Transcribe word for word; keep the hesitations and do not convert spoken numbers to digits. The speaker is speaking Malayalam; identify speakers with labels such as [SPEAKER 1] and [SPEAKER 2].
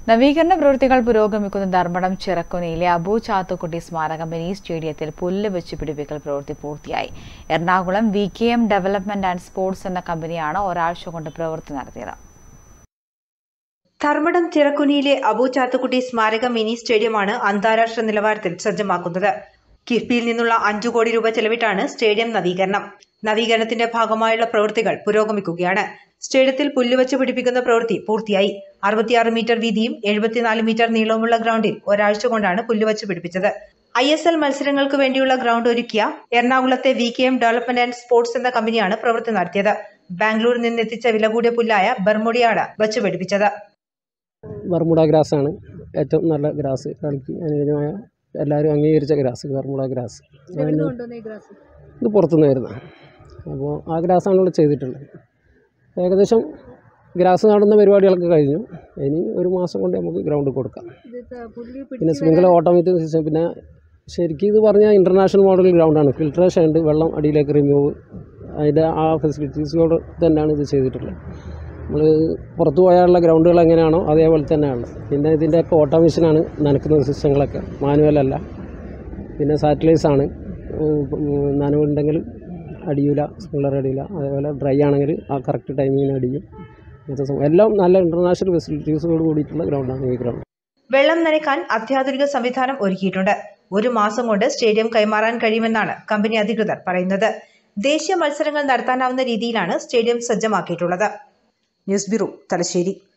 [SPEAKER 1] നവീകരണ പ്രവൃത്തികൾ പുരോഗമിക്കുന്ന ധർമ്മടം ചിറക്കുനിയിലെ അബു ചാത്തുക്കുട്ടി സ്മാരക മിനി സ്റ്റേഡിയത്തിൽ പുല്ല് വെച്ച് പിടിപ്പിക്കൽ പ്രവൃത്തി പൂർത്തിയായി. Ernakulam V K M development and sports എന്ന കമ്പനിയാണ് ഒരാഴ്ച കൊണ്ട് പ്രവൃത്തി നടത്തിയത്.
[SPEAKER 2] ധർമ്മടം ചിറക്കുനിയിലെ അബു ചാത്തുക്കുട്ടി സ്മാരക മിനി സ്റ്റേഡിയമാണ് അന്താരാഷ്ട്ര നിലവാരത്തിൽ സജ്ജമാക്കുന്നത്. കിഫ്ബിയിൽ നിന്നുള്ള അഞ്ചു കോടി രൂപ ചെലവിട്ടാണ് സ്റ്റേഡിയം നവീകരണം. നവീകരണത്തിന്റെ ഭാഗമായുള്ള പ്രവൃത്തികൾ പുരോഗമിക്കുകയാണ്. സ്റ്റേഡിയത്തിൽ പുല്ലുവച്ച് പിടിപ്പിക്കുന്ന പ്രവൃത്തി പൂർത്തിയായി. അറുപത്തിയാറ് മീറ്റർ വീതിയും എഴുപത്തിനാല് മീറ്റർ നീളവുമുള്ള ഗ്രൗണ്ടിൽ ഒരാഴ്ച കൊണ്ടാണ് പുല്ലുവച്ച് പിടിപ്പിച്ചത്. ഐ എസ് എൽ മത്സരങ്ങൾക്ക് വേണ്ടിയുള്ള ഗ്രൗണ്ട് ഒരുക്കിയ എറണാകുളത്തെ V K M development and sports എന്ന കമ്പനിയാണ് പ്രവൃത്തി നടത്തിയത്. ബാംഗ്ലൂരിൽ നിന്നെത്തിച്ച വില കൂടിയ പുല്ലായ ബർമുഡയാണ് വച്ച് പിടിപ്പിച്ചത്.
[SPEAKER 3] ബർമുഡ ഗ്രാസ് ആണ് ഏറ്റവും നല്ല ഗ്രാസ്, കളിക്ക് അനുയോജ്യമായ എല്ലാവരും അംഗീകരിച്ച ഗ്രാസ് ബർമുഡ ഗ്രാസ്. ഇത് പുറത്തുനിന്ന് വരുന്ന അപ്പോൾ ആ ഗ്രാസാണ് ഇവിടെ ചെയ്തിട്ടുള്ളത്. ഏകദേശം ഗ്രാസ് നടുന്ന പരിപാടികളൊക്കെ കഴിഞ്ഞു. ഇനി ഒരു മാസം കൊണ്ട് നമുക്ക് ഗ്രൗണ്ട് കൊടുക്കാം. പിന്നെ സ്പ്രിംഗ്ലർ ഓട്ടോമാറ്റിക് സിസ്റ്റം. പിന്നെ ശരിക്കും ഇത് പറഞ്ഞാൽ ഇൻ്റർനാഷണൽ മോഡൽ ഗ്രൗണ്ടാണ്. ഫിൽട്രേഷൻ ഉണ്ട്, വെള്ളം അടിയിലേക്ക് റിമൂവ്, അതിൻ്റെ ആ ഫെസിലിറ്റീസോട് തന്നെയാണ് ഇത് ചെയ്തിട്ടുള്ളത്. നമ്മൾ പുറത്തു പോയാലുള്ള ഗ്രൗണ്ടുകൾ എങ്ങനെയാണോ അതേപോലെ തന്നെയാണ്. പിന്നെ ഇതിൻ്റെയൊക്കെ ഓട്ടോമേഷനാണ് നനക്കുന്ന സിസ്റ്റങ്ങളൊക്കെ, മാനുവലല്ല. പിന്നെ സാറ്റലൈറ്റ്സ് ആണ്, നനവുണ്ടെങ്കിൽ അടിയില്ല, സ്പ്രിംഗ്ലർ അടിയില്ല. അതേപോലെ ഡ്രൈ ആണെങ്കിൽ ആ കറക്റ്റ് ടൈമിങ്ങിന് അടിയും. എല്ലാം നല്ല ഇന്റർനാഷണൽ ഫെസിലിറ്റീസോട് കൂടിയിട്ടുള്ള ഗ്രൗണ്ടാണ് ഈ ഗ്രൗണ്ട്.
[SPEAKER 2] വെള്ളം നനയ്ക്കാൻ അത്യാധുനിക സംവിധാനം ഒരുക്കിയിട്ടുണ്ട്. ഒരു മാസം കൊണ്ട് സ്റ്റേഡിയം കൈമാറാൻ കഴിയുമെന്നാണ് കമ്പനി അധികൃതർ പറയുന്നത്. ദേശീയ മത്സരങ്ങൾ നടത്താനാവുന്ന രീതിയിലാണ് സ്റ്റേഡിയം സജ്ജമാക്കിയിട്ടുള്ളത്. News bureau, Thalassery.